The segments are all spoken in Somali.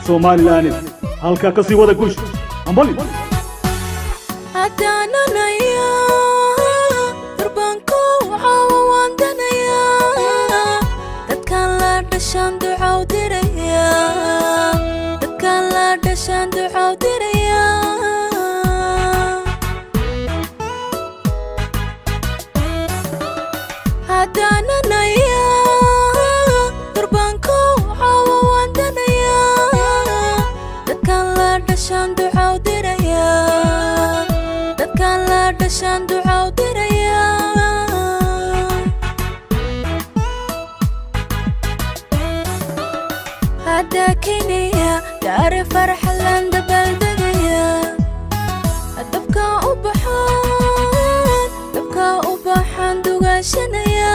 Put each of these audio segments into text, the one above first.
Somaliland halka ka sii wada guush ambali hadana naya durbanku waan danaya dadkan la dhashan ducaw diraya dadkan la dhashan ducaw diraya hadana naya durbanku waan danaya dadkan la dhashan ducaw diraya dadkan la dhashan ducaw diraya hada kiniya dar farxlan dabaldegaya dabka u baxan dugashanaya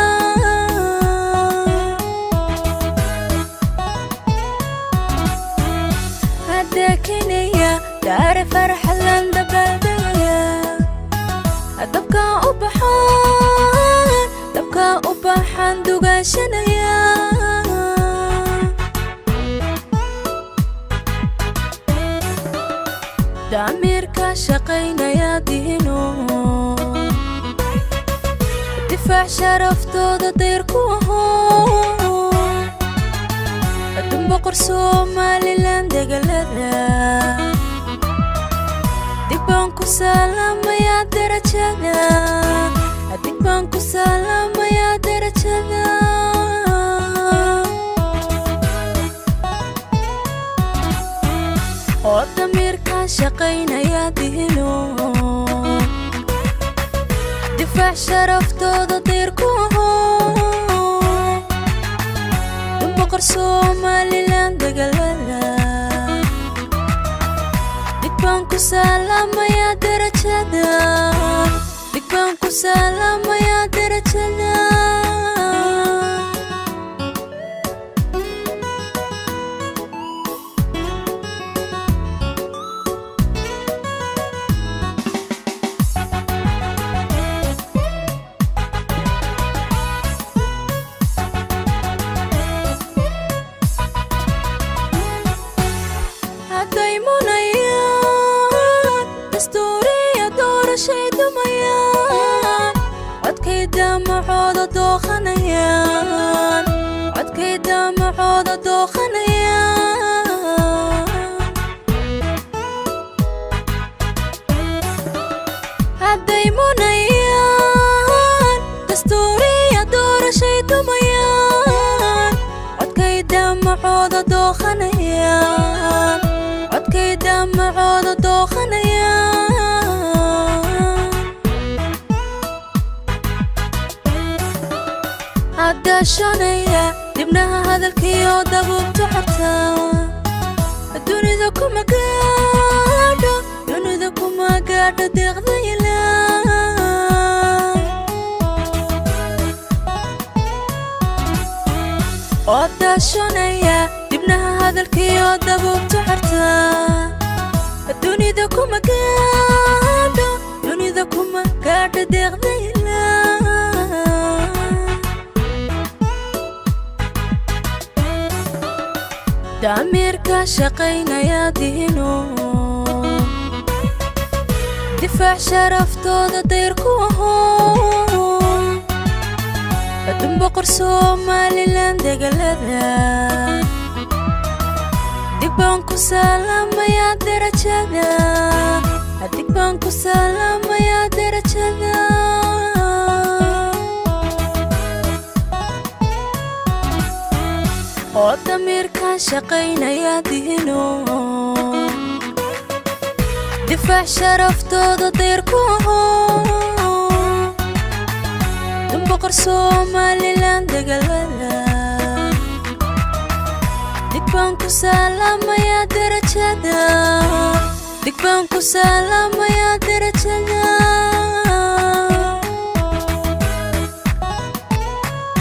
hada kiniya dar farxlan dabaldegaya dabka u baxan dugashanaya damirka shaqaynaya dino difaac sharaftooda deyrku adun boqor Somaliland degalada dibban ku salamaya darajada dibban ku salamaya darajada oo damirka shaqaynaya dino difaac sharaftooda deyrku adun boqor Somaliland degalada dibban ku salamaya darajada dibban ku salamaya darajada معوضة دوخنيان عد كيدا معوضة دوخنيان هالديمونيان دستورية دور شي دميان عد كيدا معوضة دوخنيان عد كيدا معوضة دوخنيان عداشانية دبناها هذا الكيو دابوب تحرتا الدوني ذاكو ما قاعدة دوني ذاكو ما قاعدة ديغذيلا عداشانية دبناها هذا الكيو دابوب تحرتا الدوني ذاكو ما قاعدة دوني ذاكو ما قاعدة ديغذيلا damirka shaqaynaya dino difaac sharaftooda deyrku adun boqor Somaliland degalada dibban ku salamaya darajada dibban ku salamaya darajada oo damirka shaqaynaya dino difaac sharaftooda deyrku adun boqor Somaliland degalada dibban ku salamaya darajada dibban ku salamaya darajada